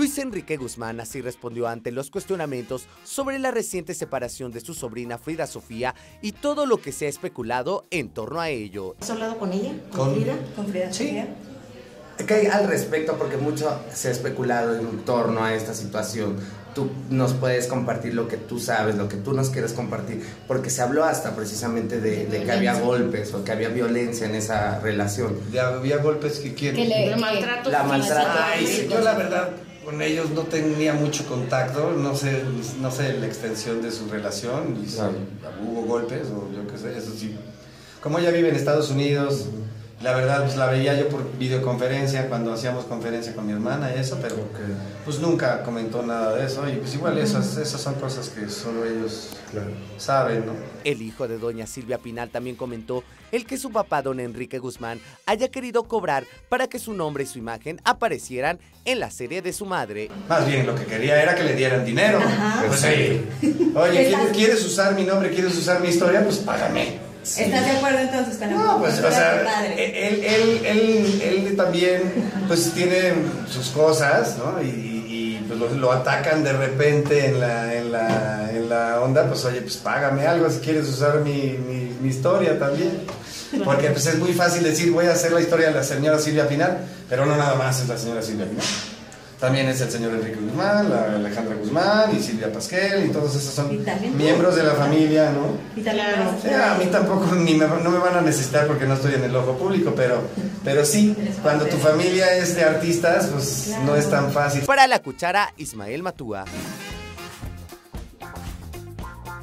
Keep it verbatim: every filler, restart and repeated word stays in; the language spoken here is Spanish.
Luis Enrique Guzmán así respondió ante los cuestionamientos sobre la reciente separación de su sobrina Frida Sofía y todo lo que se ha especulado en torno a ello. ¿Has hablado con ella? ¿Con, ¿Con Frida? ¿Con Frida sí. Sofía? ¿Qué hay al respecto? Porque mucho se ha especulado en torno a esta situación. Tú nos puedes compartir lo que tú sabes, lo que tú nos quieres compartir, porque se habló hasta precisamente de, de que había golpes o que había violencia en esa relación. ¿De había golpes que quieren? Que le, maltrato. La maltrato. Ay, sí, yo la verdad con ellos no tenía mucho contacto, no sé, no sé la extensión de su relación, y si claro. hubo golpes o yo qué sé, eso sí. Como ella vive en Estados Unidos, la verdad pues la veía yo por videoconferencia cuando hacíamos conferencia con mi hermana y eso, pero okay. pues nunca comentó nada de eso y pues igual esas, esas son cosas que solo ellos claro. saben, ¿no? El hijo de doña Silvia Pinal también comentó el que su papá, don Enrique Guzmán, haya querido cobrar para que su nombre y su imagen aparecieran en la serie de su madre. Más bien lo que quería era que le dieran dinero. Ajá. Pues sí. Oye, ¿quieres, ¿quieres usar mi nombre? ¿Quieres usar mi historia? Pues págame. Sí. ¿Estás de acuerdo entonces con el No, pues, o sea, él, él, él, él también, pues, tiene sus cosas, ¿no? Y, y pues lo, lo atacan de repente en la, en, la, en la onda, pues, oye, pues, págame algo si quieres usar mi, mi, mi historia también. Porque, pues, es muy fácil decir, voy a hacer la historia de la señora Silvia Pinal, pero no nada más es la señora Silvia Pinal. También es el señor Enrique Guzmán, la Alejandra Guzmán y Silvia Pasquel, y todos esos son miembros de la familia, ¿no? Y claro. Sí, a mí tampoco ni me, no me van a necesitar porque no estoy en el ojo público, pero, pero sí, cuando tu familia es de artistas, pues claro. no es tan fácil. Para La Cuchara, Ismael Matúa.